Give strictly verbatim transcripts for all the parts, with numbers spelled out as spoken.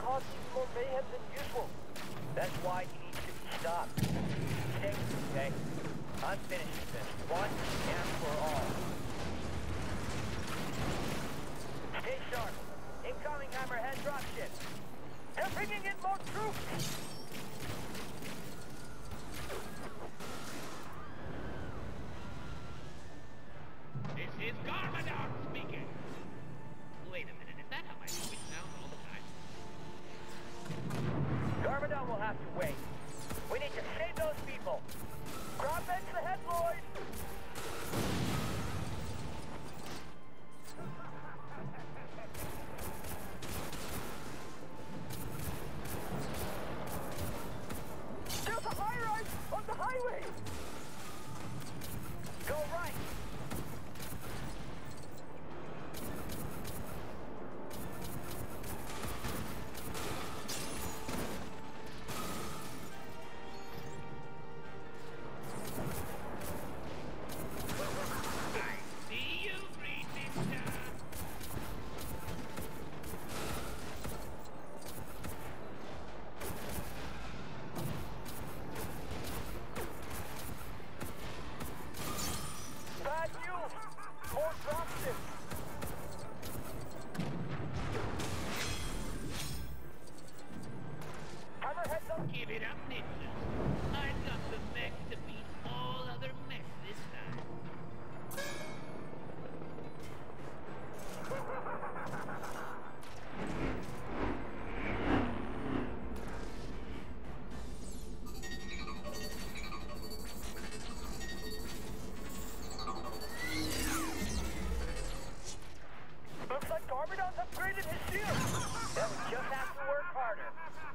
cause even more mayhem than usual. That's why he needs to be stopped. Stay with me, okay? I'm finishing this, once and for all. Stay sharp. Incoming Hammerhead dropship. They're bringing in more troops! This is Garmadon speaking! Wait a minute, is that how my voice sounds all the time? Garmadon will have to wait. We need to save those people! Drop bench the head, Lloyd! There's a high-rise on the highway! Go right! Bad news! More dropships! Hammerhead don't Give it up, ninjas. I've got the mech to beat all other mechs this time. Looks like Garmadon's upgraded his shield! Then we just have to work harder.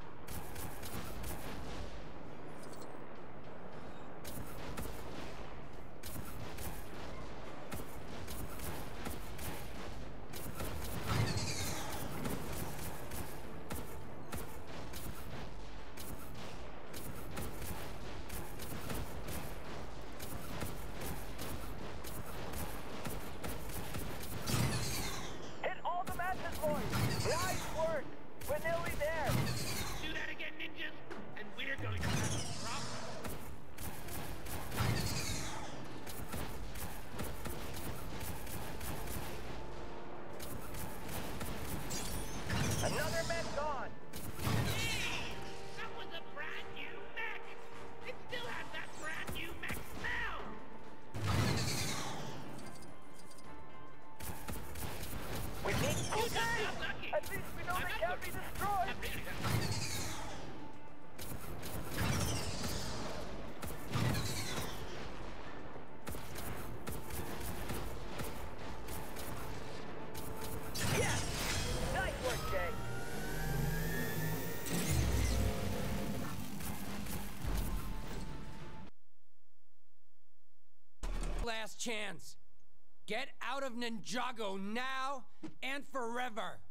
Hit all the matches, boys! Nice work! We're nearly there! Do that again, ninjas, and we're going to have a problem. Another mech gone! Hey, that was a brand new mech! It still has that brand new mech smell! We need You two just got days! lucky! At least we know I'm they not can't be good. destroyed! I'm really not. Yes! Nice work, Jay! Last chance. Get out of Ninjago now and forever.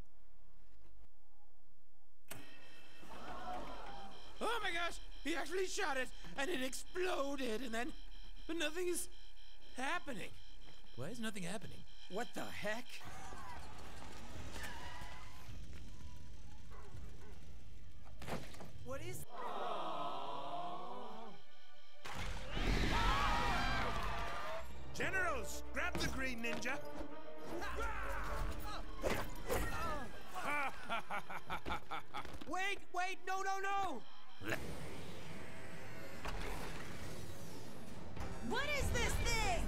Oh my gosh! He actually shot it, and it exploded, and then... But nothing is happening. Why is nothing happening? What the heck? What is... Generals, grab the green ninja! Wait, wait, no, no, no! What is this thing?